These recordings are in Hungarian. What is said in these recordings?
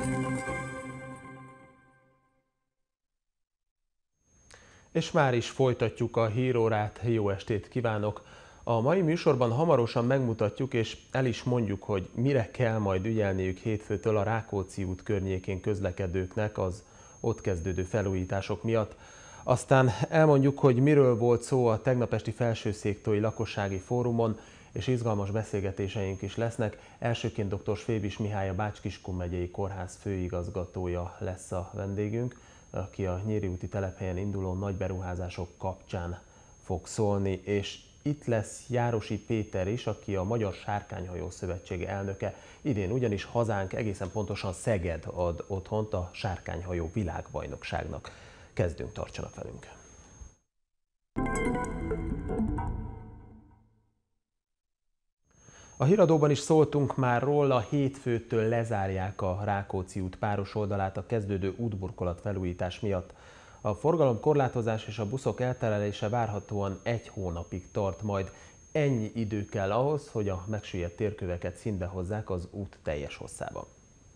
És már is folytatjuk a hírórát, jó estét kívánok! A mai műsorban hamarosan megmutatjuk és el is mondjuk, hogy mire kell majd ügyelniük hétfőtől a Rákóczi út környékén közlekedőknek az ott kezdődő felújítások miatt. Aztán elmondjuk, hogy miről volt szó a tegnap esti Felsőszéktói lakossági fórumon, és izgalmas beszélgetéseink is lesznek. Elsőként dr. Fébis Mihály, a Bács-Kiskun megyei kórház főigazgatója lesz a vendégünk, aki a Nyíri úti telephelyen induló nagy beruházások kapcsán fog szólni, és itt lesz Járosi Péter is, aki a Magyar Sárkányhajó Szövetség elnöke. Idén ugyanis hazánk, egészen pontosan Szeged ad otthont a sárkányhajó világbajnokságnak. Kezdünk, tartsanak velünk! A híradóban is szóltunk már róla, hétfőtől lezárják a Rákóczi út páros oldalát a kezdődő útburkolat felújítás miatt. A forgalomkorlátozás és a buszok elterelése várhatóan 1 hónapig tart majd. Ennyi idő kell ahhoz, hogy a megsüllyedt térköveket színbe hozzák az út teljes hosszában.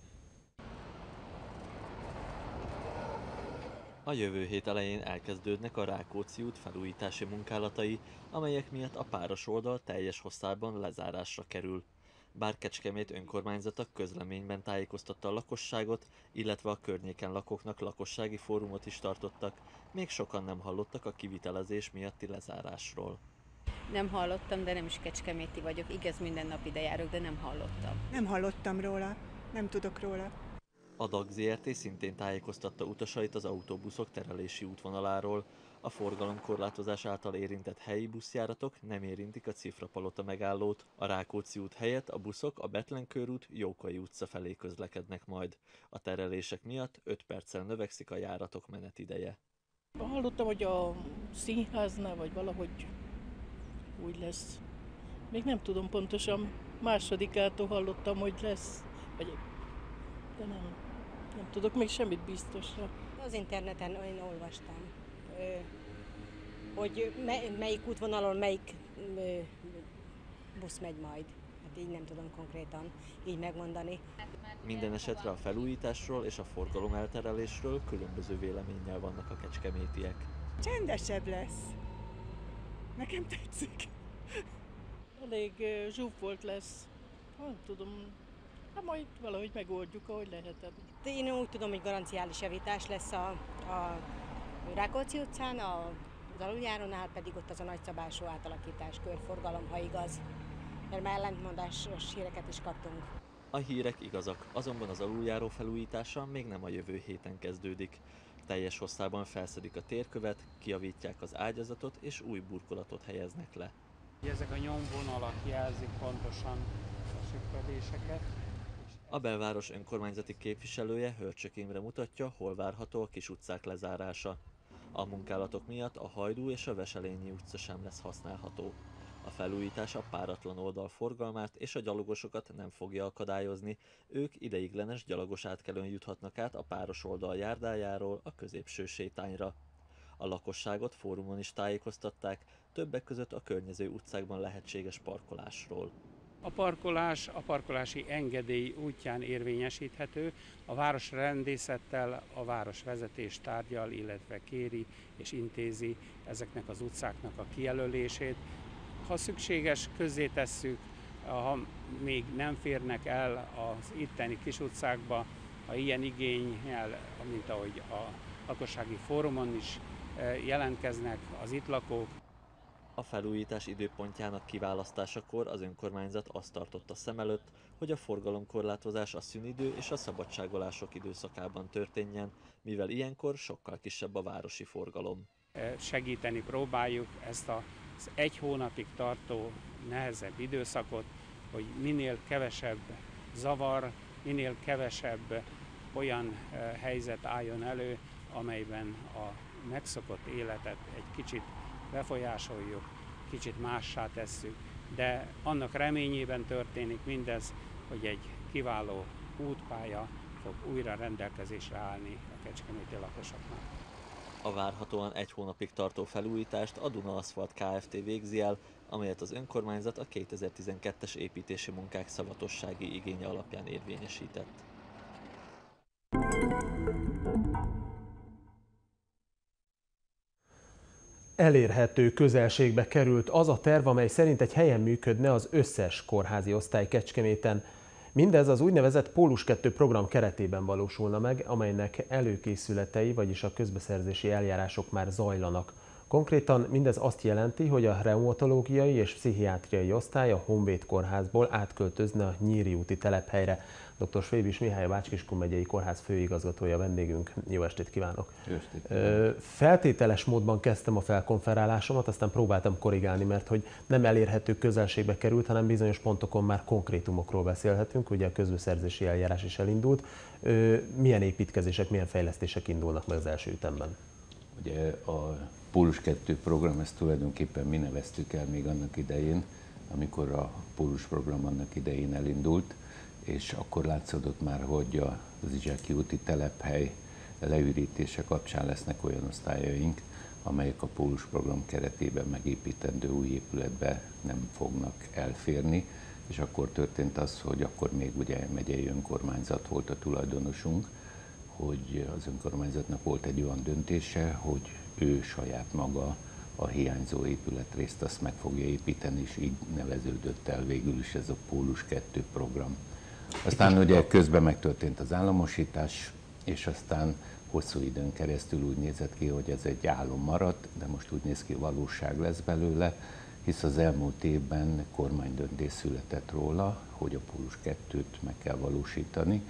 A jövő hét elején elkezdődnek a Rákóczi út felújítási munkálatai, amelyek miatt a páros oldal teljes hosszában lezárásra kerül. Bár Kecskemét önkormányzata közleményben tájékoztatta a lakosságot, illetve a környéken lakóknak lakossági fórumot is tartottak, még sokan nem hallottak a kivitelezés miatti lezárásról. Nem hallottam, de nem is kecskeméti vagyok. Igaz, minden nap ide járok, de nem hallottam. Nem hallottam róla, nem tudok róla. A DAG Zrt. Szintén tájékoztatta utasait az autóbuszok terelési útvonaláról. A forgalomkorlátozás által érintett helyi buszjáratok nem érintik a Cifrapalota megállót. A Rákóczi út helyett a buszok a Bethlen körút, Jókai utca felé közlekednek majd. A terelések miatt 5 perccel növekszik a járatok menetideje. Hallottam, hogy a színháznál vagy valahogy úgy lesz. Még nem tudom pontosan, másodikától hallottam, hogy lesz, de nem tudok még semmit biztosra. Az interneten én olvastam, hogy melyik útvonalon melyik busz megy majd. Hát így nem tudom konkrétan így megmondani. Minden esetre a felújításról és a forgalom elterelésről különböző véleménnyel vannak a kecskemétiek. Csendesebb lesz. Nekem tetszik. Elég zsúfolt lesz. Nem tudom, hát majd valahogy megoldjuk, ahogy lehetett. Én úgy tudom, hogy garanciális javítás lesz a Rákóczi utcán, az aluljárónál pedig ott az a nagyszabású átalakítás, körforgalom, ha igaz. Mert már ellentmondásos híreket is kaptunk. A hírek igazak, azonban az aluljáró felújítása még nem a jövő héten kezdődik. Teljes hosszában felszedik a térkövet, kijavítják az ágyazatot és új burkolatot helyeznek le. Ezek a nyomvonalak jelzik pontosan a szükkedéseket. A belváros önkormányzati képviselője Hörcsök Imre mutatja, hol várható a kis utcák lezárása. A munkálatok miatt a Hajdú és a Veselényi utca sem lesz használható. A felújítás a páratlan oldal forgalmát és a gyalogosokat nem fogja akadályozni, ők ideiglenes gyalogos átkelőn juthatnak át a páros oldal járdájáról a középső sétányra. A lakosságot fórumon is tájékoztatták, többek között a környező utcákban lehetséges parkolásról. A parkolás a parkolási engedély útján érvényesíthető, a városrendészettel a városvezetés tárgyal, illetve kéri és intézi ezeknek az utcáknak a kijelölését. Ha szükséges, közzétesszük, ha még nem férnek el az itteni kis utcákba, ha ilyen igénnyel, mint ahogy a lakossági fórumon is jelentkeznek az itt lakók. A felújítás időpontjának kiválasztásakor az önkormányzat azt tartotta szem előtt, hogy a forgalomkorlátozás a szünidő és a szabadságolások időszakában történjen, mivel ilyenkor sokkal kisebb a városi forgalom. Segíteni próbáljuk ezt az 1 hónapig tartó nehezebb időszakot, hogy minél kevesebb zavar, minél kevesebb olyan helyzet álljon elő, amelyben a megszokott életet egy kicsit befolyásoljuk, kicsit mássá tesszük, de annak reményében történik mindez, hogy egy kiváló útpálya fog újra rendelkezésre állni a kecskeméti lakosoknak. A várhatóan 1 hónapig tartó felújítást a Duna Aszfalt Kft. Végzi el, amelyet az önkormányzat a 2012-es építési munkák szavatossági igénye alapján érvényesített. Elérhető közelségbe került az a terv, amely szerint egy helyen működne az összes kórházi osztály Kecskeméten. Mindez az úgynevezett Pólus 2 program keretében valósulna meg, amelynek előkészületei, vagyis a közbeszerzési eljárások már zajlanak. Konkrétan mindez azt jelenti, hogy a reumatológiai és pszichiátriai osztály a Honvéd kórházból átköltözne a Nyíri úti telephelyre. Dr. Svébis Mihály, a Bács-Kiskun megyei kórház főigazgatója vendégünk. Jó estét kívánok! Jó estét kívánok. Feltételes módban kezdtem a felkonferálásomat, aztán próbáltam korrigálni, mert hogy nem elérhető közelségbe került, hanem bizonyos pontokon már konkrétumokról beszélhetünk, ugye a közbeszerzési eljárás is elindult. Milyen építkezések, milyen fejlesztések indulnak meg az első ütemben? Ugye a Pólus 2 program, ezt tulajdonképpen mi neveztük el még annak idején, amikor a Pólus program annak idején elindult, és akkor látszódott már, hogy az Izsáki úti telephely leürítése kapcsán lesznek olyan osztályaink, amelyek a Pólus program keretében megépítendő új épületbe nem fognak elférni, és akkor történt az, hogy akkor még ugye megyei önkormányzat volt a tulajdonosunk, hogy az önkormányzatnak volt egy olyan döntése, hogy ő saját maga a hiányzó épületrészt azt meg fogja építeni, és így neveződött el végül is ez a Pólus 2 program. Aztán ugye közben megtörtént az államosítás, és aztán hosszú időn keresztül úgy nézett ki, hogy ez egy álom maradt, de most úgy néz ki, valóság lesz belőle, hisz az elmúlt évben kormánydöntés született róla, hogy a Pólus 2-t meg kell valósítani,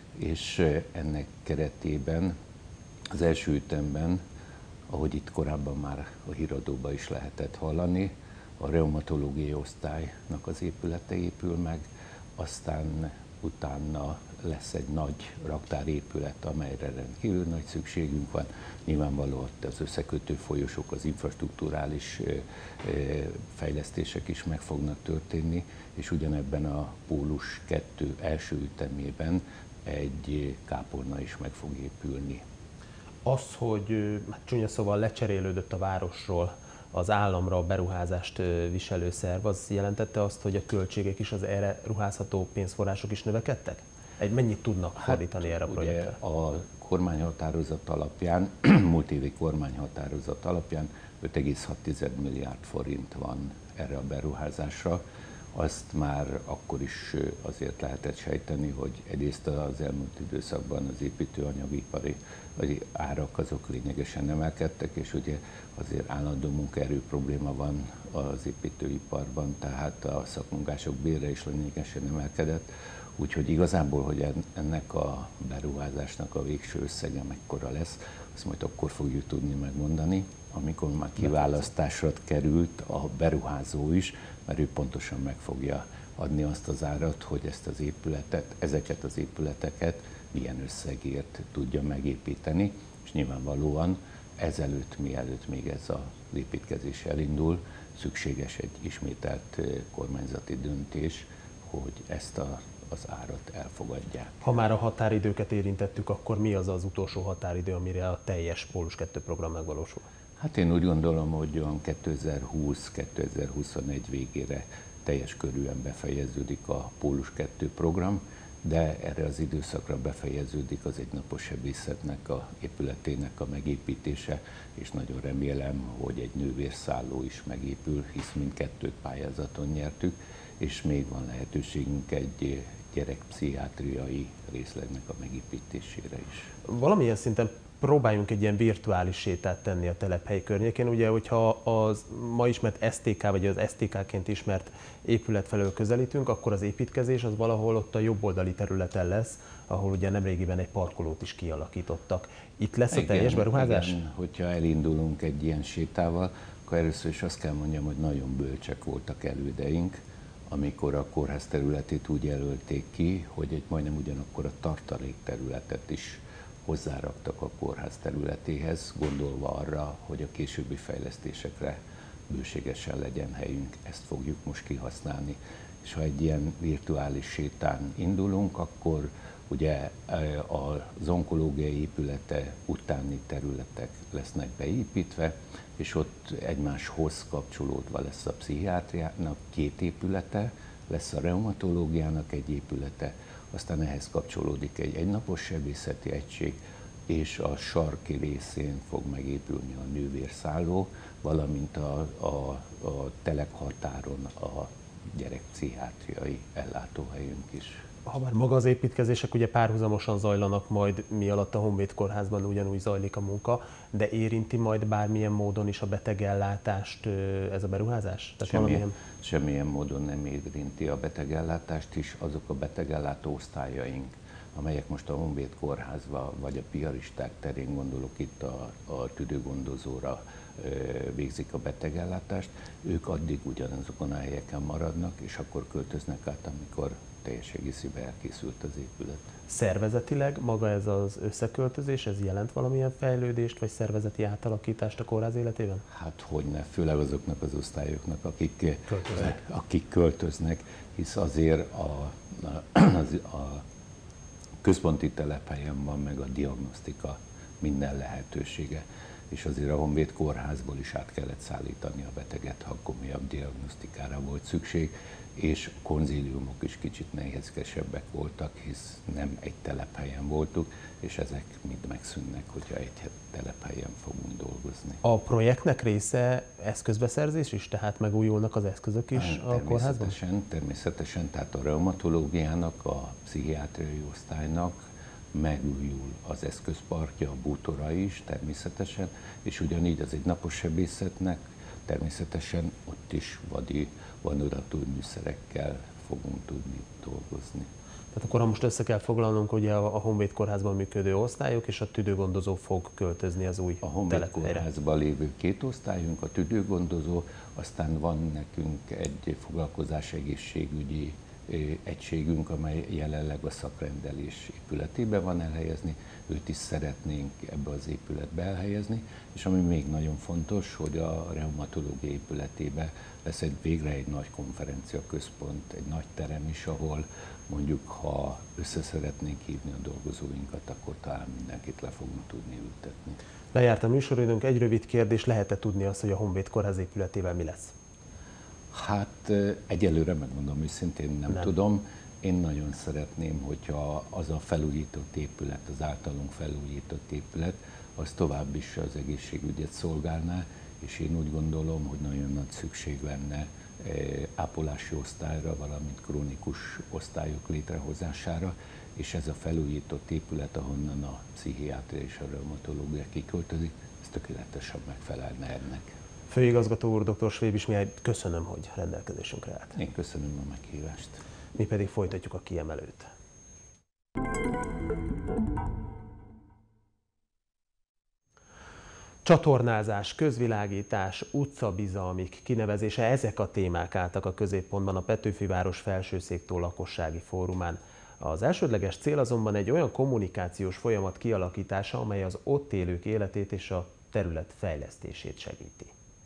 és ennek keretében az első ütemben, ahogy itt korábban már a híradóban is lehetett hallani, a reumatológiai osztálynak az épülete épül meg, aztán utána lesz egy nagy raktárépület, amelyre rendkívül nagy szükségünk van. Nyilvánvalóan az összekötő folyosók, az infrastrukturális fejlesztések is meg fognak történni, és ugyanebben a Pólus 2 első ütemében egy kápolna is meg fog épülni. Az, hogy csúnya szóval lecserélődött a városról az államra a beruházást viselő szerv, az jelentette azt, hogy a költségek is, az erre ruházható pénzforrások is növekedtek? Mennyit tudnak fordítani erre a projektre? A kormányhatározat alapján, múlt évi kormányhatározat alapján 5,6 milliárd forint van erre a beruházásra. Azt már akkor is azért lehetett sejteni, hogy egyrészt az elmúlt időszakban az építőanyagipari árak azok lényegesen emelkedtek, és ugye azért állandó munkaerő probléma van az építőiparban, tehát a szakmunkások bére is lényegesen emelkedett. Úgyhogy igazából, hogy ennek a beruházásnak a végső összege mekkora lesz, azt majd akkor fogjuk tudni megmondani, amikor már kiválasztásra került a beruházó is, mert ő pontosan meg fogja adni azt az árat, hogy ezt az épületet, ezeket az épületeket milyen összegért tudja megépíteni, és nyilvánvalóan ezelőtt, mielőtt még ez az építkezés elindul, szükséges egy ismételt kormányzati döntés, hogy ezt az árat elfogadják. Ha már a határidőket érintettük, akkor mi az az utolsó határidő, amire a teljes Pólus 2 program megvalósul? Hát én úgy gondolom, hogy olyan 2020-2021 végére teljes körűen befejeződik a Pólus 2 program, de erre az időszakra befejeződik az egynapos sebészetnek a épületének a megépítése, és nagyon remélem, hogy egy nővérszálló is megépül, hisz mindkettőt pályázaton nyertük, és még van lehetőségünk egy gyerekpszichiátriai részlegnek a megépítésére is. Valamilyen szinten próbáljunk egy ilyen virtuális sétát tenni a telephely környékén. Ugye, hogyha az ma ismert STK, vagy az STK-ként ismert épület felől közelítünk, akkor az építkezés az valahol ott a jobboldali területen lesz, ahol ugye nemrégiben egy parkolót is kialakítottak. Itt lesz a teljes beruházás? Igen, hogyha elindulunk egy ilyen sétával, akkor először is azt kell mondjam, hogy nagyon bölcsek voltak elődeink, amikor a kórház területét úgy jelölték ki, hogy egy majdnem ugyanakkor a tartalékterületet is hozzáraktak a kórház területéhez, gondolva arra, hogy a későbbi fejlesztésekre bőségesen legyen helyünk. Ezt fogjuk most kihasználni. És ha egy ilyen virtuális sétán indulunk, akkor ugye az onkológiai épülete utáni területek lesznek beépítve, és ott egymáshoz kapcsolódva lesz a pszichiátriának 2 épülete, lesz a reumatológiának egy épülete, aztán ehhez kapcsolódik egy egynapos sebészeti egység, és a sarki részén fog megépülni a nővérszálló, valamint a telekhatáron a gyerekpszichiátriai ellátóhelyünk is. Ha már maga az építkezések ugye párhuzamosan zajlanak majd, mi alatt a Honvéd Kórházban ugyanúgy zajlik a munka, de érinti majd bármilyen módon is a betegellátást ez a beruházás? Tehát semmilyen módon nem érinti a betegellátást is. Azok a betegellátó osztályaink, amelyek most a Honvéd Kórházba vagy a piaristák terén, gondolok itt a tüdőgondozóra, végzik a betegellátást, ők addig ugyanazokon a helyeken maradnak, és akkor költöznek át, amikor teljes egészében elkészült az épület. Szervezetileg maga ez az összeköltözés, ez jelent valamilyen fejlődést, vagy szervezeti átalakítást a kórház életében? Hát hogyne, főleg azoknak az osztályoknak, akik költöznek, hisz azért a központi telephelyen van meg a diagnosztika minden lehetősége, és azért a Honvéd Kórházból is át kellett szállítani a beteget, ha komolyabb diagnosztikára volt szükség, és konzíliumok is kicsit nehézkesebbek voltak, hisz nem egy telephelyen voltunk, és ezek mind megszűnnek, hogyha egy telephelyen fogunk dolgozni. A projektnek része eszközbeszerzés is, tehát megújulnak az eszközök is a kórházban? Természetesen, tehát a reumatológiának, a pszichiátriai osztálynak megújul az eszközparkja, a bútora is természetesen, és ugyanígy az egy napos sebészetnek természetesen ott is vanodatúj műszerekkel fogunk tudni dolgozni. Tehát akkor, ha most össze kell foglalnunk, ugye a Honvéd Kórházban működő osztályok és a tüdőgondozó fog költözni az új telephelye. A Honvéd Kórházban lévő 2 osztályunk, a tüdőgondozó, aztán van nekünk egy foglalkozásegészségügyi egységünk, amely jelenleg a szakrendelés épületében van elhelyezni, őt is szeretnénk ebbe az épületbe elhelyezni, és ami még nagyon fontos, hogy a reumatológia épületében lesz végre egy nagy konferenciaközpont, egy nagy terem is, ahol mondjuk, ha össze szeretnénk hívni a dolgozóinkat, akkor talán mindenkit le fogunk tudni ültetni. Lejárt a műsoridőnk, egy rövid kérdés, lehet-e tudni azt, hogy a Honvéd Kórház épületével mi lesz? Hát egyelőre megmondom őszintén, nem tudom. Én nagyon szeretném, hogyha az a felújított épület, az általunk felújított épület, az tovább is az egészségügyet szolgálná, és én úgy gondolom, hogy nagyon nagy szükség lenne ápolási osztályra, valamint krónikus osztályok létrehozására, és ez a felújított épület, ahonnan a pszichiátria és a reumatológia kiköltözik, ez tökéletesen megfelelne ennek. Főigazgató úr, dr. Svébisch Mihály, köszönöm, hogy rendelkezésünkre állt. Én köszönöm a meghívást. Mi pedig folytatjuk a kiemelőt. Csatornázás, közvilágítás, utcabizalmik kinevezése, ezek a témák álltak a középpontban a Petőfiváros Felsőszéktó lakossági fórumán. Az elsődleges cél azonban egy olyan kommunikációs folyamat kialakítása, amely az ott élők életét és a terület fejlesztését segíti.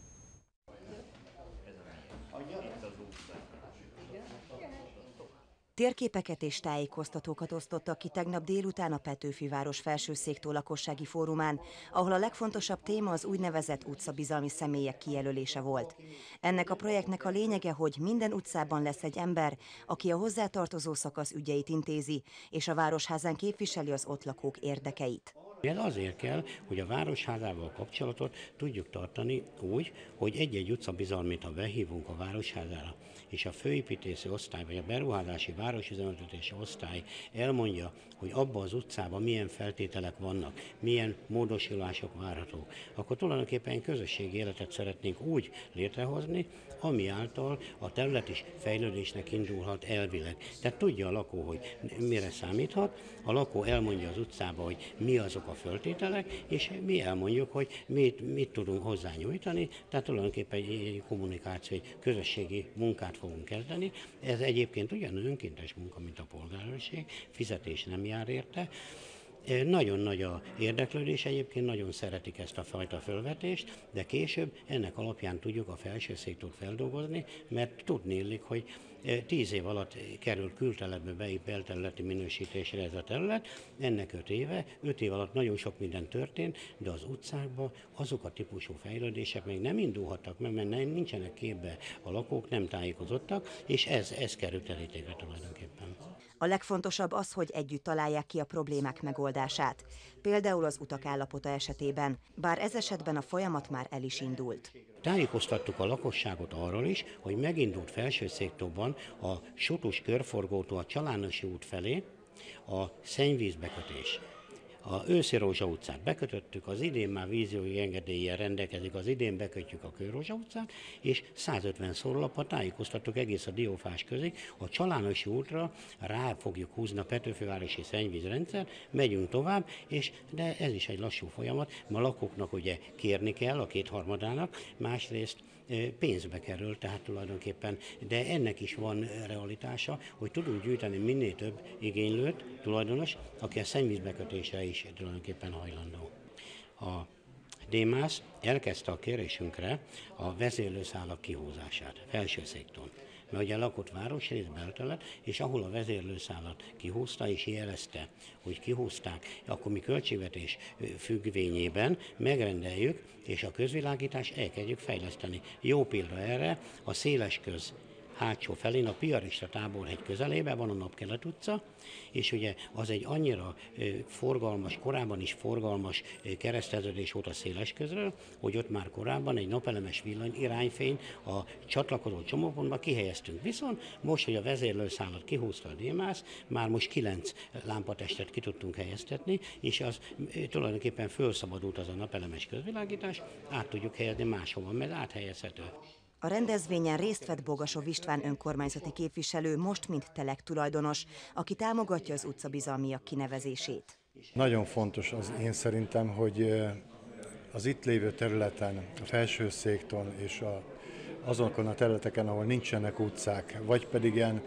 Térképeket és tájékoztatókat osztottak ki tegnap délután a Petőfiváros Felsőszéktó lakossági fórumán, ahol a legfontosabb téma az úgynevezett utcabizalmi személyek kijelölése volt. Ennek a projektnek a lényege, hogy minden utcában lesz egy ember, aki a hozzátartozó szakasz ügyeit intézi, és a városházán képviseli az ott lakók érdekeit. Ez azért kell, hogy a városházával kapcsolatot tudjuk tartani úgy, hogy egy-egy utcabizalmit, ha behívunk a városházára, és a főépítési osztály, vagy a beruházási városüzemeltetési osztály elmondja, hogy abban az utcában milyen feltételek vannak, milyen módosulások várhatók, akkor tulajdonképpen közösségi életet szeretnénk úgy létrehozni, ami által a terület is fejlődésnek indulhat elvileg. Tehát tudja a lakó, hogy mire számíthat, a lakó elmondja az utcába, hogy mi azok a feltételek, és mi elmondjuk, hogy mit tudunk hozzányújtani, tehát tulajdonképpen egy kommunikáció, egy közösségi munkát fogunk kezdeni. Ez egyébként ugyanaz önkéntes munka, mint a polgárőrség, fizetés nem jár érte. Nagyon nagy a érdeklődés, egyébként nagyon szeretik ezt a fajta fölvetést, de később ennek alapján tudjuk a felsőszéktót feldolgozni, mert tudni illik, hogy 10 év alatt kerül kültelepbe belterületi minősítésre ez a terület, ennek 5 éve, 5 év alatt nagyon sok minden történt, de az utcákban azok a típusú fejlődések még nem indulhattak meg, mert nincsenek képbe a lakók, nem tájékozottak, és ez került elítékre tulajdonképpen. A legfontosabb az, hogy együtt találják ki a problémák megoldását. Például az utak állapota esetében, bár ez esetben a folyamat már el is indult. Tájékoztattuk a lakosságot arról is, hogy megindult Felsőszéktóban a Sotus körforgótól a Csalánosi út felé a szennyvízbekötés. A Őszi Rózsa utcát bekötöttük, az idén már vízjogi engedéllyel rendelkezik, az idén bekötjük a Kőrózsa utcát, és 150 szórólapot tájékoztattuk egész a Diófás közig. A Csalánosi útra rá fogjuk húzni a Petőfivárosi szennyvízrendszer, megyünk tovább, de ez is egy lassú folyamat, mert a lakóknak ugye kérni kell a kétharmadának, másrészt pénzbe kerül, tehát tulajdonképpen, de ennek is van realitása, hogy tudunk gyűjteni minél több igénylőt, tulajdonos, aki a szennyvízbekötésre is tulajdonképpen hajlandó. A Démász elkezdte a kérésünkre a vezérlőszálak kihúzását Felsőszéktón. Mert ugye lakott városrész, belterület, és ahol a vezérlőszálat kihúzta és jelezte, hogy kihúzták, akkor mi költségvetés függvényében megrendeljük, és a közvilágítás elkezdjük fejleszteni. Jó példa erre a Szélesköz hátsó felén, a Piarista táborhegy közelében van a Napkelet utca, és ugye az egy annyira forgalmas, korábban is forgalmas kereszteződés volt a Szélesközről, hogy ott már korábban egy napelemes villany irányfény a csatlakozó csomópontba kihelyeztünk. Viszont most, hogy a vezérlőszálat kihúzta a Démász, már most 9 lámpatestet ki tudtunk helyeztetni, és az tulajdonképpen felszabadult az a napelemes közvilágítás, át tudjuk helyezni máshova, mert áthelyezhető. A rendezvényen részt vett Bogasov István önkormányzati képviselő, most mint Telek tulajdonos, aki támogatja az utcabizalmiak kinevezését. Nagyon fontos az én szerintem, hogy az itt lévő területen, a Felsőszékton és azokon a területeken, ahol nincsenek utcák, vagy pedig ilyen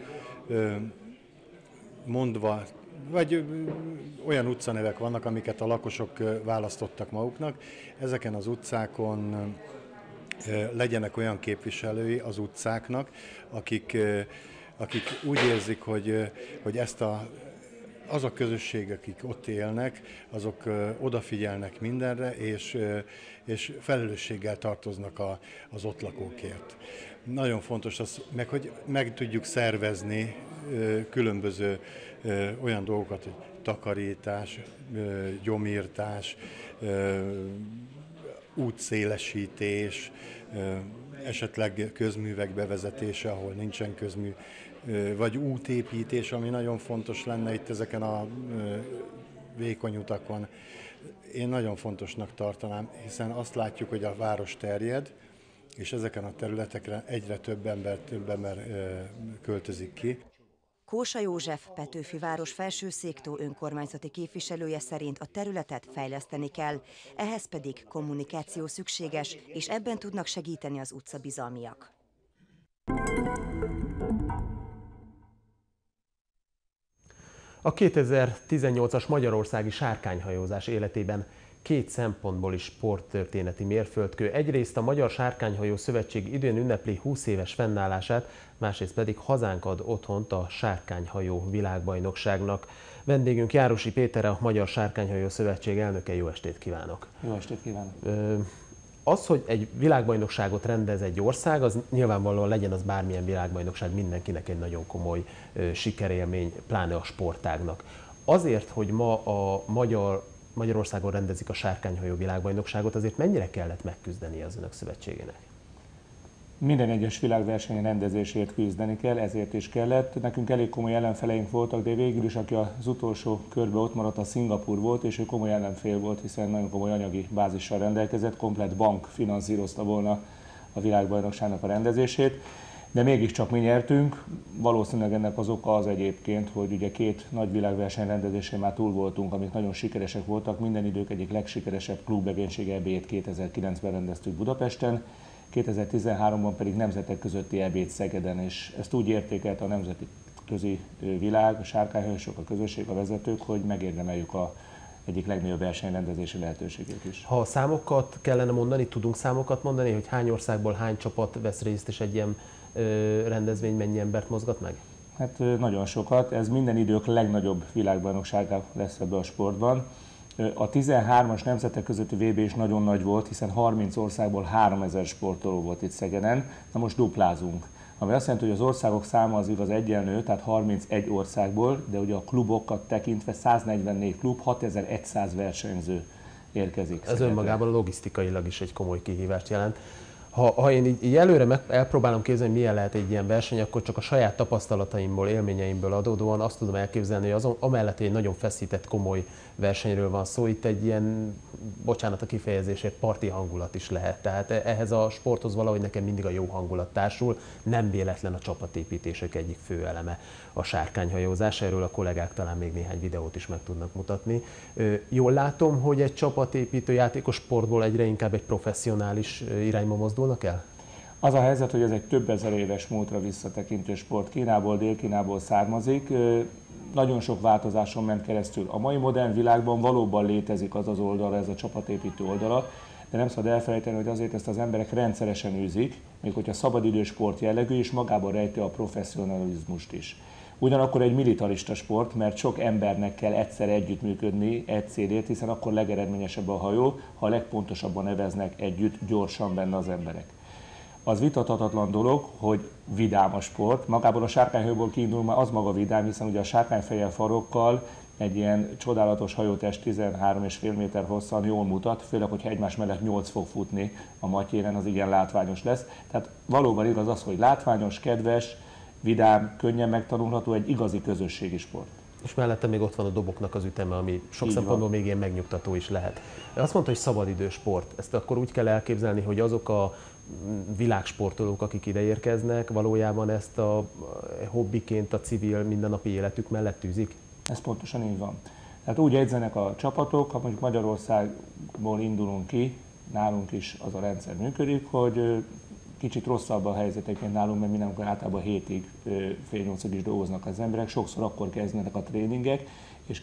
mondva, vagy olyan utcanevek vannak, amiket a lakosok választottak maguknak, ezeken az utcákon legyenek olyan képviselői az utcáknak, akik úgy érzik, hogy az a közösség, akik ott élnek, azok odafigyelnek mindenre, és felelősséggel tartoznak az ott lakókért. Nagyon fontos az, hogy meg tudjuk szervezni különböző olyan dolgokat, hogy takarítás, gyomírtás, útszélesítés, esetleg közművek bevezetése, ahol nincsen közmű, vagy útépítés, ami nagyon fontos lenne itt ezeken a vékony utakon. Én nagyon fontosnak tartanám, hiszen azt látjuk, hogy a város terjed, és ezeken a területekre egyre több ember költözik ki. Kósa József, Petőfiváros Felsőszéktó önkormányzati képviselője szerint a területet fejleszteni kell, ehhez pedig kommunikáció szükséges, és ebben tudnak segíteni az utcabizalmiak. A 2018-as magyarországi sárkányhajózás életében két szempontból is sporttörténeti mérföldkő. Egyrészt a Magyar Sárkányhajó Szövetség idén ünnepli 20 éves fennállását, másrészt pedig hazánk ad otthont a Sárkányhajó világbajnokságnak. Vendégünk Járosi Péter, a Magyar Sárkányhajó Szövetség elnöke. Jó estét kívánok! Jó estét kívánok! Az, hogy egy világbajnokságot rendez egy ország, az nyilvánvalóan legyen az bármilyen világbajnokság, mindenkinek egy nagyon komoly sikerélmény, pláne a sportágnak. Azért, hogy ma a Magyarországon rendezik a Sárkányhajó világbajnokságot, azért mennyire kellett megküzdeni az önök szövetségének? Minden egyes világverseny rendezésért küzdeni kell, ezért is kellett. Nekünk elég komoly ellenfeleink voltak, de végül is, aki az utolsó körbe ott maradt, a Szingapúr volt, és ő komoly ellenfél volt, hiszen nagyon komoly anyagi bázissal rendelkezett, komplett bank finanszírozta volna a világbajnokságnak a rendezését. De mégiscsak mi nyertünk, valószínűleg ennek az oka az egyébként, hogy ugye két nagy világverseny rendezésén már túl voltunk, amik nagyon sikeresek voltak. Minden idők egyik legsikeresebb klublegénység EB-t 2009-ben rendeztük Budapesten, 2013-ban pedig nemzetek közötti EB-t Szegeden, és ezt úgy értékelt a nemzetközi világ, a sárkányhősök, a közösség, a vezetők, hogy megérdemeljük a egyik legnagyobb versenyrendezési lehetőségét is. Ha számokat kellene mondani, tudunk számokat mondani, hogy hány országból hány csapat vesz részt, és egy ilyen rendezvény mennyi embert mozgat meg? Hát nagyon sokat, ez minden idők legnagyobb világbajnoksága lesz ebben a sportban. A 13-as nemzetek közötti VB is nagyon nagy volt, hiszen 30 országból 3000 sportoló volt itt Szegeden, na most duplázunk. ami azt jelenti, hogy az országok száma az igaz egyenlő, tehát 31 országból, de ugye a klubokat tekintve 144 klub, 6100 versenyző érkezik. Ez önmagában logisztikailag is egy komoly kihívást jelent. Ha én így előre elpróbálom képzelni, milyen lehet egy ilyen verseny, akkor csak a saját tapasztalataimból, élményeimből adódóan azt tudom elképzelni, hogy amellett, hogy egy nagyon feszített, komoly versenyről van szó, itt egy ilyen, bocsánat a kifejezésért, parti hangulat is lehet. Tehát ehhez a sporthoz valahogy nekem mindig a jó hangulat társul, nem véletlen a csapatépítések egyik fő eleme a sárkányhajózás, erről a kollégák talán még néhány videót is meg tudnak mutatni. Jól látom, hogy egy csapatépítő játékos sportból egyre inkább egy professzionális irányba mozdulnak el? Az a helyzet, hogy ez egy több ezer éves múltra visszatekintő sport. Kínából, Dél-Kínából származik. Nagyon sok változáson ment keresztül. A mai modern világban valóban létezik az az oldala, ez a csapatépítő oldala, de nem szabad elfelejteni, hogy azért ezt az emberek rendszeresen űzik, még hogyha szabadidős sport jellegű, és magában rejti a professzionalizmust is. Ugyanakkor egy militarista sport, mert sok embernek kell egyszer együttműködni egy célért, hiszen akkor legeredményesebb a hajó, ha legpontosabban neveznek együtt gyorsan benne az emberek. Az vitathatatlan dolog, hogy vidám a sport. Magából a sárkányhajóból kiindul már az maga vidám, hiszen ugye a sárkányfejjel farokkal egy ilyen csodálatos hajótest 13,5 méter hosszan jól mutat, főleg, hogyha egymás mellett 8 fog futni a matyéren, az igen látványos lesz. Tehát valóban igaz az, hogy látványos, kedves, vidám, könnyen megtanulható, egy igazi közösségi sport. És mellette még ott van a doboknak az üteme, ami sok szempontból még ilyen megnyugtató is lehet. Azt mondta, hogy szabadidős sport. Ezt akkor úgy kell elképzelni, hogy azok a világsportolók, akik ide érkeznek, valójában ezt a hobbiként a civil mindennapi életük mellett tűzik? Ez pontosan így van. Tehát úgy edzenek a csapatok, ha mondjuk Magyarországból indulunk ki, nálunk is az a rendszer működik, hogy kicsit rosszabb a helyzeteként nálunk, mert mindenkor általában 7-ig, fél 8-ig is dolgoznak az emberek, sokszor akkor kezdenek a tréningek, és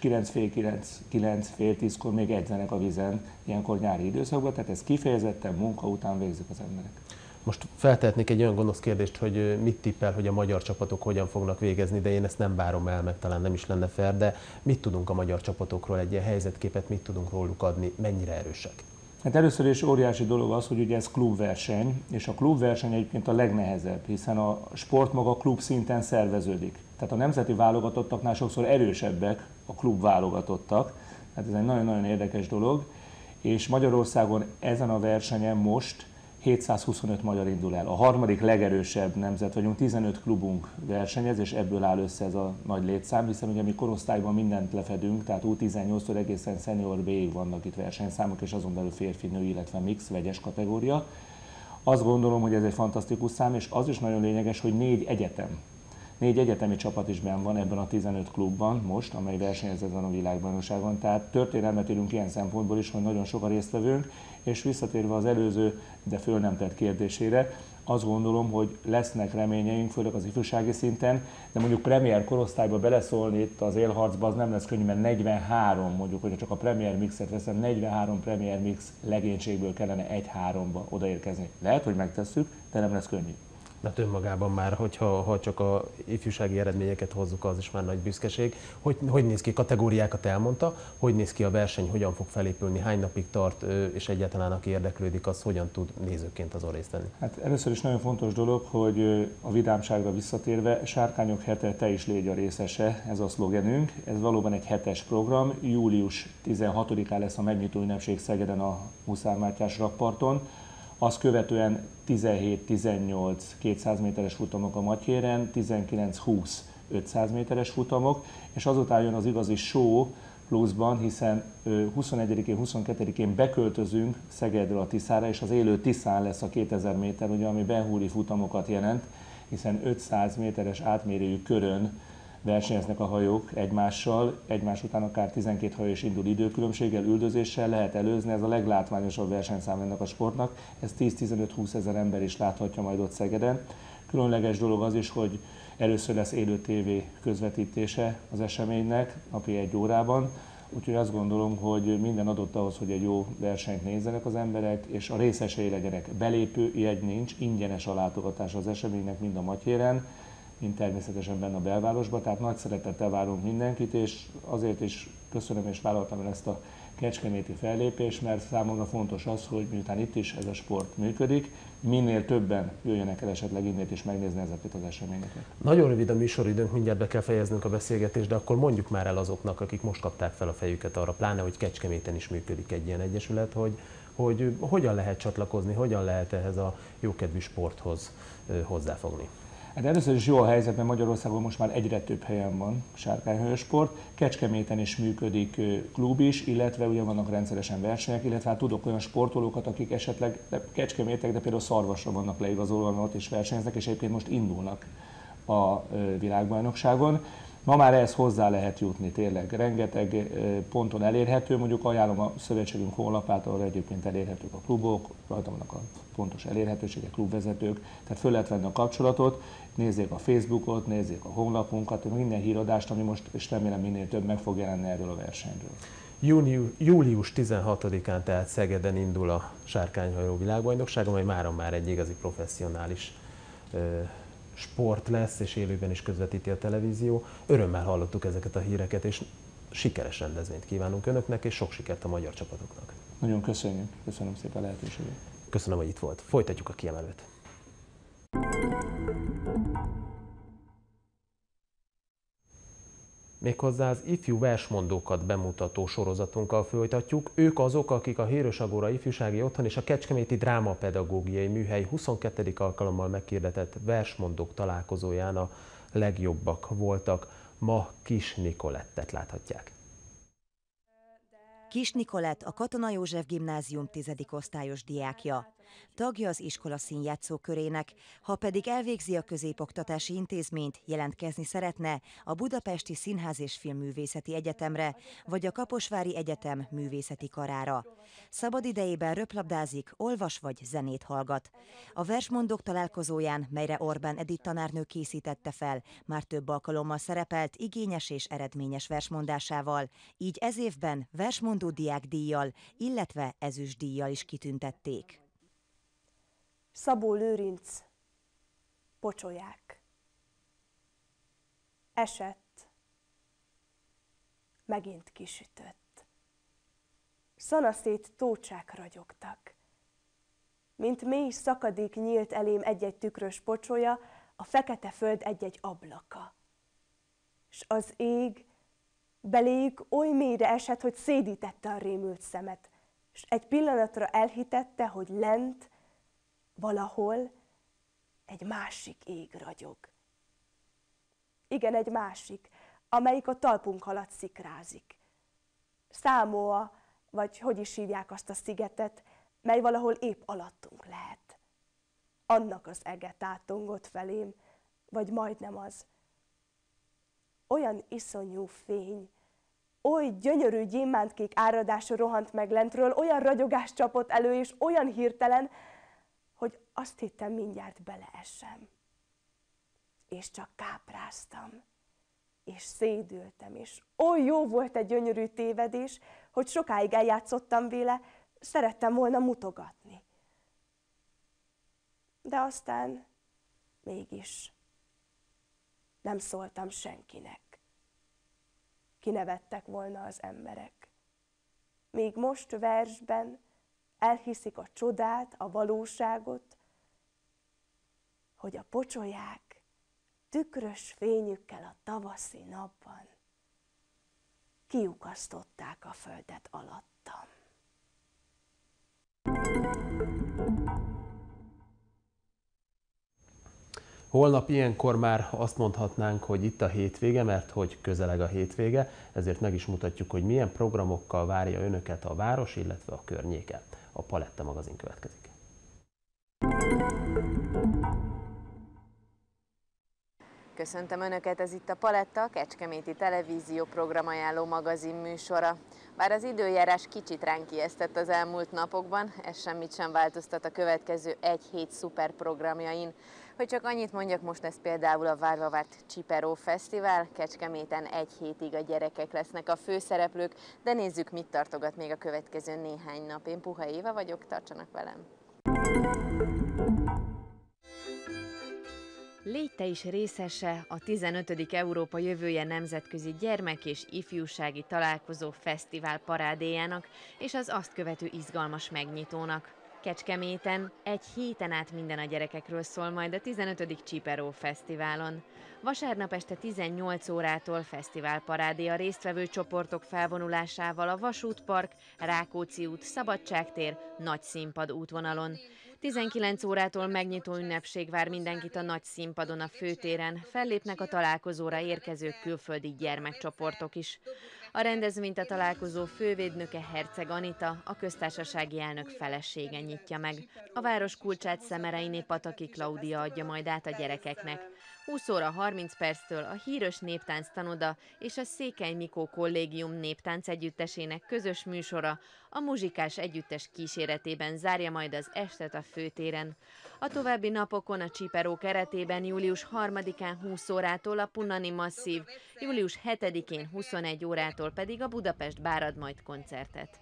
9, fél 10-kor még edzenek a vízen, ilyenkor nyári időszakban, tehát ez kifejezetten munka után végzik az emberek. Most feltehetnék egy olyan gonosz kérdést, hogy mit tippel, hogy a magyar csapatok hogyan fognak végezni, de én ezt nem várom el, meg talán nem is lenne fair, de mit tudunk a magyar csapatokról, egy ilyen helyzetképet mit tudunk róluk adni, mennyire erősek? Hát először is óriási dolog az, hogy ugye ez klubverseny, és a klubverseny egyébként a legnehezebb, hiszen a sport maga klub szinten szerveződik. Tehát a nemzeti válogatottaknál sokszor erősebbek a klub válogatottak, tehát ez egy nagyon-nagyon érdekes dolog, és Magyarországon ezen a versenyen most 725 magyar indul el. A harmadik legerősebb nemzet vagyunk, 15 klubunk versenyez, és ebből áll össze ez a nagy létszám, hiszen ugye mi korosztályban mindent lefedünk, tehát U18-tól egészen senior B-ig vannak itt versenyszámok, és azon belül férfi-nő, illetve mix, vegyes kategória. Azt gondolom, hogy ez egy fantasztikus szám, és az is nagyon lényeges, hogy 4 egyetemi csapat is benn van ebben a 15 klubban most, amely versenyez ezen a világbajnokságon. Tehát történelmet írunk ilyen szempontból is, hogy nagyon sok a résztvevőnk, és visszatérve az előző, de föl nem tett kérdésére, azt gondolom, hogy lesznek reményeink, főleg az ifjúsági szinten, de mondjuk premier korosztályba beleszólni itt az élharcba, az nem lesz könnyű, mert 43, mondjuk, hogyha csak a Premier Mixet veszem, 43 Premier Mix legénységből kellene 1-3-ba odaérkezni. Lehet, hogy megtesszük, de nem lesz könnyű. Hát önmagában már, ha csak a ifjúsági eredményeket hozzuk, az is már nagy büszkeség. Hogy néz ki, kategóriákat elmondta, hogy néz ki a verseny, hogyan fog felépülni, hány napig tart, és egyáltalán aki érdeklődik, az hogyan tud nézőként azon részt venni? Hát először is nagyon fontos dolog, hogy a vidámságra visszatérve, Sárkányok hete, te is légy a részese, ez a szlogenünk. Ez valóban egy hetes program, július 16-án lesz a megnyitó ünnepség Szegeden a Huszár Mátyás rakparton. Azt követően 17-18 200 méteres futamok a Matyéren, 19-20 500 méteres futamok, és azután jön az igazi show pluszban, hiszen 21-én, 22-én beköltözünk Szegedről a Tiszára, és az élő Tiszán lesz a 2000 méter, ugye, ami benhúri futamokat jelent, hiszen 500 méteres átmérőjű körön versenyeznek a hajók egymással, egymás után akár 12 hajó is indul időkülönbséggel, üldözéssel lehet előzni, ez a leglátványosabb versenyszám ennek a sportnak, ez 10-15-20 ezer ember is láthatja majd ott Szegeden. Különleges dolog az is, hogy először lesz élő tévé közvetítése az eseménynek, napi 1 órában, úgyhogy azt gondolom, hogy minden adott ahhoz, hogy egy jó versenyt nézzenek az emberek, és a részesei legyenek. Belépő jegy nincs, ingyenes a látogatás az eseménynek mind a Matyéren, mint természetesen benne a belvárosban, tehát nagy szeretettel várunk mindenkit, és azért is köszönöm és vállaltam el ezt a kecskeméti fellépés, mert számomra fontos az, hogy miután itt is ez a sport működik, minél többen jöjjenek el esetleg innét is megnézni ezeket az eseményeket. Nagyon rövid a műsoridőnk, mindjárt be kell fejeznünk a beszélgetést, de akkor mondjuk már el azoknak, akik most kapták fel a fejüket arra, pláne, hogy Kecskeméten is működik egy ilyen egyesület, hogy hogyan lehet csatlakozni, hogyan lehet ehhez a jókedvű sporthoz hozzáfogni. Hát először is jó a helyzet, mert Magyarországon most már egyre több helyen van sárkányhajósport. Kecskeméten is működik klub is, illetve ugye vannak rendszeresen versenyek, illetve hát tudok olyan sportolókat, akik esetleg kecskemétek, de például Szarvasra vannak leigazolva, ott is versenyeznek, és egyébként most indulnak a világbajnokságon. Ma már ehhez hozzá lehet jutni, tényleg rengeteg ponton elérhető, mondjuk ajánlom a szövetségünk honlapát, ahol egyébként elérhetők a klubok, rajta vannak a pontos elérhetőségek, klubvezetők, tehát föl lehet venni a kapcsolatot, nézzék a Facebookot, nézzék a honlapunkat, minden híradást, ami most, és remélem minél több meg fog jelenni erről a versenyről. Július 16-án tehát Szegeden indul a sárkányhajó világbajnokság, amely máron már egy igazi professzionális sport lesz, és élőben is közvetíti a televízió. Örömmel hallottuk ezeket a híreket, és sikeres rendezvényt kívánunk Önöknek, és sok sikert a magyar csapatoknak. Nagyon köszönjük, köszönöm szépen a lehetőséget. Köszönöm, hogy itt volt. Folytatjuk a kiemelőt. Méghozzá az ifjú versmondókat bemutató sorozatunkkal folytatjuk. Ők azok, akik a Héros Agóra Ifjúsági Otthon és a Kecskeméti Drámapedagógiai Műhely 22. alkalommal meghirdetett versmondók találkozóján a legjobbak voltak. Ma Kis Nikolettet láthatják. Kis Nikolett a Katona József Gimnázium 10. osztályos diákja. Tagja az iskola színjátszó körének, ha pedig elvégzi a középoktatási intézményt, jelentkezni szeretne a Budapesti Színház és Filmművészeti Egyetemre, vagy a Kaposvári Egyetem művészeti karára. Szabadidejében röplabdázik, olvas vagy zenét hallgat. A versmondók találkozóján, melyre Orbán Edith tanárnő készítette fel, már több alkalommal szerepelt igényes és eredményes versmondásával, így ez évben versmondó diákdíjjal, illetve ezüstdíjjal is kitüntették. Szabó Lőrinc, pocsolyák. Esett, megint kisütött. Szanaszét tócsák ragyogtak. Mint mély szakadék nyílt elém egy-egy tükrös pocsolya, a fekete föld egy-egy ablaka. S az ég beléjük oly mélyre esett, hogy szédítette a rémült szemet, s egy pillanatra elhitette, hogy lent, valahol egy másik ég ragyog. Igen, egy másik, amelyik a talpunk alatt szikrázik. Samoa, vagy hogy is hívják azt a szigetet, mely valahol épp alattunk lehet. Annak az ege tátongott felém, vagy majdnem az. Olyan iszonyú fény, oly gyönyörű gyémántkék áradása rohant meg lentről, olyan ragyogás csapott elő, és olyan hirtelen, hogy azt hittem, mindjárt beleessem. És csak kápráztam, és szédültem, és oly jó volt egy gyönyörű tévedés, hogy sokáig eljátszottam vele, szerettem volna mutogatni. De aztán mégis nem szóltam senkinek. Kinevettek volna az emberek. Még most versben elhiszik a csodát, a valóságot, hogy a pocsolyák tükrös fényükkel a tavaszi napban kiukasztották a földet alattam. Holnap ilyenkor már azt mondhatnánk, hogy itt a hétvége, mert hogy közeleg a hétvége, ezért meg is mutatjuk, hogy milyen programokkal várja önöket a város, illetve a környéke. A Paletta magazin következik. Köszöntöm Önöket, ez itt a Paletta, a Kecskeméti Televízió programajánló magazin műsora. Bár az időjárás kicsit ránk ijesztett az elmúlt napokban, ez semmit sem változtat a következő egy hét szuperprogramjain. Hogy csak annyit mondjak, most lesz például a várva várt Csiperó Fesztivál, Kecskeméten egy hétig a gyerekek lesznek a főszereplők, de nézzük, mit tartogat még a következő néhány nap. Én Puha Éva vagyok, tartsanak velem! Légy te is részese a 15. Európa Jövője nemzetközi gyermek- és ifjúsági találkozó fesztivál parádéjának és az azt követő izgalmas megnyitónak. Kecskeméten egy héten át minden a gyerekekről szól majd a 15. Csiperó Fesztiválon. Vasárnap este 18 órától fesztiválparádé a résztvevő csoportok felvonulásával a Vasútpark, Rákóczi út, Szabadságtér, Nagy Színpad útvonalon. 19 órától megnyitó ünnepség vár mindenkit a nagy színpadon a főtéren, fellépnek a találkozóra érkező külföldi gyermekcsoportok is. A rendezvényt a találkozó fővédnöke Herceg Anita, a köztársasági elnök felesége nyitja meg. A város kulcsát Szemereiné Pataki Klaudia adja majd át a gyerekeknek. 20 óra 30 perctől a Híres Néptánc Tanoda és a Székely Mikó Kollégium néptánc együttesének közös műsora a muzsikás együttes kíséretében zárja majd az estet a főtéren. A további napokon a Csiperó keretében július 3-án 20 órától a Punani Masszív, július 7-én 21 órától pedig a Budapest Bár ad majd koncertet.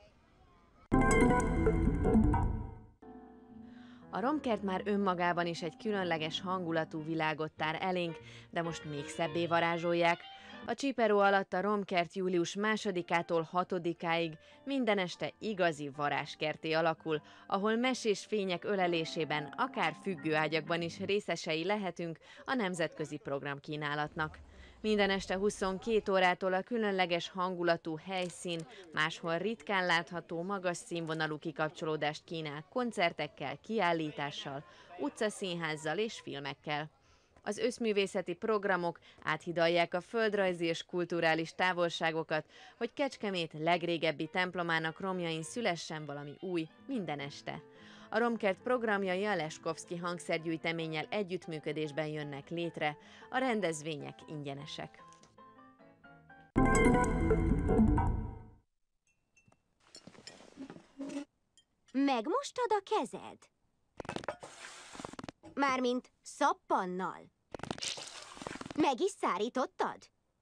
A Romkert már önmagában is egy különleges hangulatú világot tár elénk, de most még szebbé varázsolják. A Csiperó alatt a Romkert július 2-ától 6-áig minden este igazi varázskerté alakul, ahol mesés fények ölelésében, akár függőágyakban is részesei lehetünk a nemzetközi programkínálatnak. Minden este 22 órától a különleges hangulatú helyszín máshol ritkán látható magas színvonalú kikapcsolódást kínál koncertekkel, kiállítással, utcaszínházzal és filmekkel. Az összművészeti programok áthidalják a földrajzi és kulturális távolságokat, hogy Kecskemét legrégebbi templomának romjain szülessen valami új minden este. A Romkert programjai a Leskovszky hangszergyűjteménnyel együttműködésben jönnek létre, a rendezvények ingyenesek. Megmostad a kezed? Mármint szappannal. Meg is szárítottad?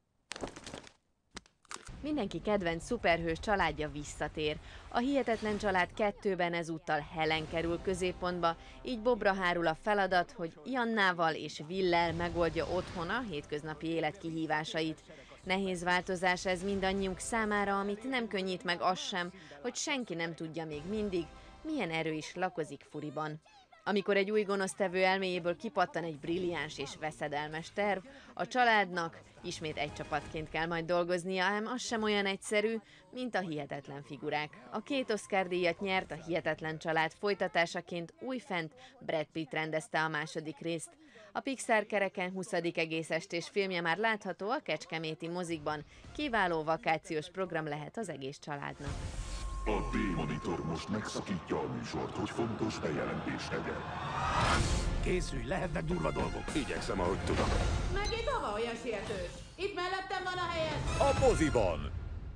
Mindenki kedvenc szuperhős családja visszatér. A Hihetetlen Család 2-ben ezúttal Helen kerül középpontba, így Bobra hárul a feladat, hogy Jannával és Willel megoldja otthon a hétköznapi élet kihívásait. Nehéz változás ez mindannyiunk számára, amit nem könnyít meg az sem, hogy senki nem tudja még mindig, milyen erő is lakozik Furiban. Amikor egy új gonosztevő elméjéből kipattan egy brilliáns és veszedelmes terv, a családnak ismét egy csapatként kell majd dolgoznia, ám az sem olyan egyszerű, mint a Hihetetlen figurák. A 2 Oscar-díjat nyert a Hihetetlen Család folytatásaként újfent Brad Pitt rendezte a második részt. A Pixar kereken 20. egész estés filmje már látható a kecskeméti mozikban. Kiváló vakációs program lehet az egész családnak. A D-monitor most megszakítja a műsort, hogy fontos bejelentést tegyen. Készülj, lehetnek durva dolgok. Igyekszem, ahogy tudom. Megint hova olyan sietős? Itt mellettem van a helyed. A moziban!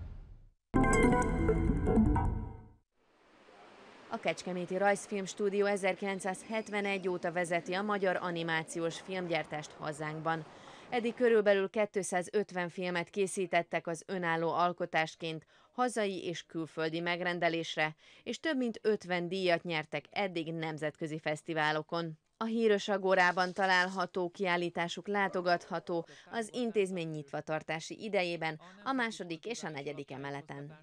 A Kecskeméti Rajzfilmstúdió 1971 óta vezeti a magyar animációs filmgyártást hazánkban. Eddig körülbelül 250 filmet készítettek az önálló alkotásként hazai és külföldi megrendelésre, és több mint 50 díjat nyertek eddig nemzetközi fesztiválokon. A Híres Agórában található kiállításuk látogatható az intézmény nyitvatartási idejében, a 2. és a 4. emeleten.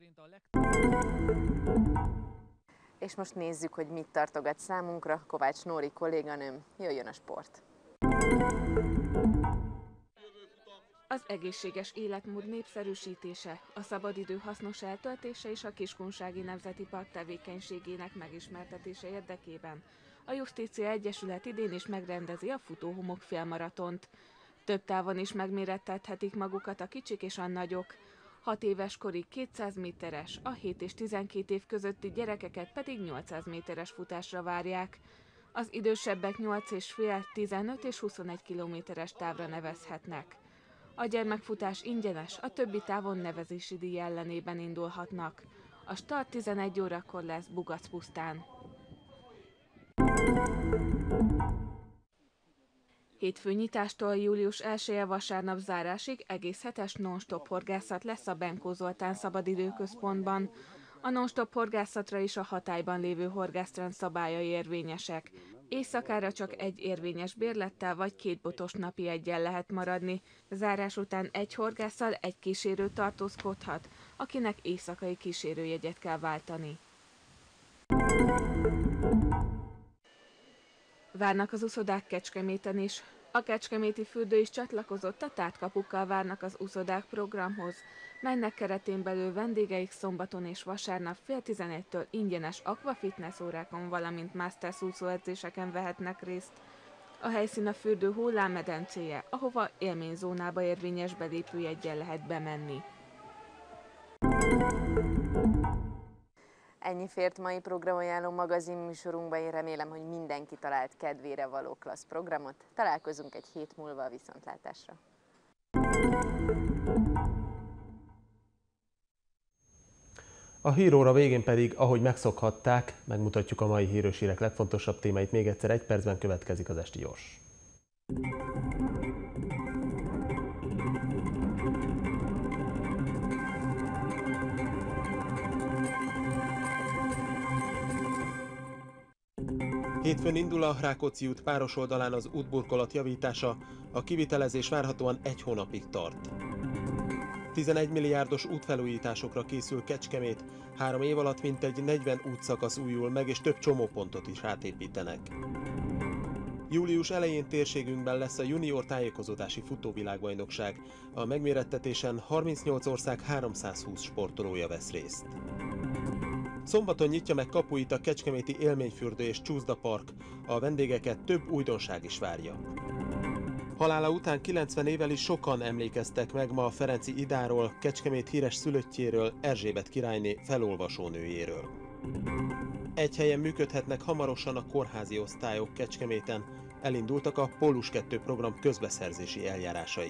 És most nézzük, hogy mit tartogat számunkra Kovács Nóri kolléganőm. Jöjjön a sport! Az egészséges életmód népszerűsítése, a szabadidő hasznos eltöltése és a Kiskunsági Nemzeti Park tevékenységének megismertetése érdekében a Justícia Egyesület idén is megrendezi a Futóhomok félmaratont. Több távon is megmérettethetik magukat a kicsik és a nagyok. 6 éves korig 200 méteres, a 7 és 12 év közötti gyerekeket pedig 800 méteres futásra várják. Az idősebbek 8,5, 15 és 21 kilométeres távra nevezhetnek. A gyermekfutás ingyenes, a többi távon nevezési díj ellenében indulhatnak. A start 11 órakor lesz Bugacpusztán. Hétfő nyitástól július 1-e vasárnap zárásig egész hetes non-stop horgászat lesz a Benkó Zoltán szabadidőközpontban. A non-stop horgászatra is a hatályban lévő horgásztrend szabályai érvényesek. Éjszakára csak egy érvényes bérlettel vagy 2 botos napi eggyel lehet maradni. Zárás után egy horgásszal egy kísérő tartózkodhat, akinek éjszakai kísérőjegyet kell váltani. Várnak az uszodák Kecskeméten is. A kecskeméti fürdő is csatlakozott a Tártkapukkal várnak az uszodák programhoz, melynek keretén belül vendégeik szombaton és vasárnap fél 11-től ingyenes aquafitness órákon, valamint masters úszóedzéseken vehetnek részt. A helyszín a fürdő hullámmedencéje, ahova élményzónába érvényes belépőjeggyel lehet bemenni. Ennyi fért mai programajánló magazinműsorunkban. Én remélem, hogy mindenki talált kedvére való klassz programot. Találkozunk egy hét múlva, a viszontlátásra. A híróra végén pedig, ahogy megszokhatták, megmutatjuk a mai híres hírek legfontosabb témáit. Még egyszer 1 percben következik az Esti Gyors. Hétfőn indul a Rákóczi út páros oldalán az útburkolat javítása, a kivitelezés várhatóan 1 hónapig tart. 11 milliárdos útfelújításokra készül Kecskemét, 3 év alatt mintegy 40 útszakasz újul meg, és több csomópontot is átépítenek. Július elején térségünkben lesz a junior tájékozódási futóvilágbajnokság. A megmérettetésen 38 ország 320 sportolója vesz részt. Szombaton nyitja meg kapuit a kecskeméti élményfürdő és csúszdapark, a vendégeket több újdonság is várja. Halála után 90 évvel is sokan emlékeztek meg ma Ferenczy Idáról, Kecskemét híres szülöttjéről, Erzsébet királyné felolvasónőjéről. Egy helyen működhetnek hamarosan a kórházi osztályok Kecskeméten, elindultak a Pólus 2 program közbeszerzési eljárásai.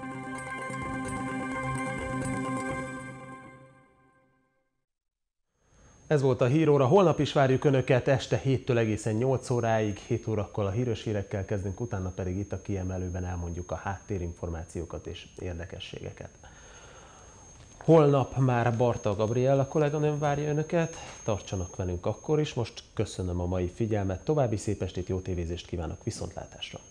Ez volt a híróra. Holnap is várjuk Önöket este 7-től egészen 8 óráig. 7 órakor a híres hírekkel kezdünk, utána pedig itt a kiemelőben elmondjuk a háttérinformációkat és érdekességeket. Holnap már Barta Gabriella kolléganőm várja Önöket. Tartsanak velünk akkor is. Most köszönöm a mai figyelmet. További szép estét, jó tévézést kívánok. Viszontlátásra!